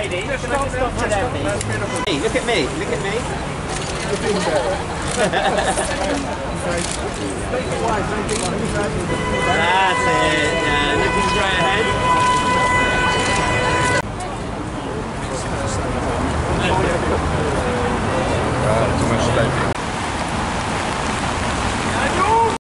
lady. Can I just stop to them, please? Look at me. Look at me. Thank you.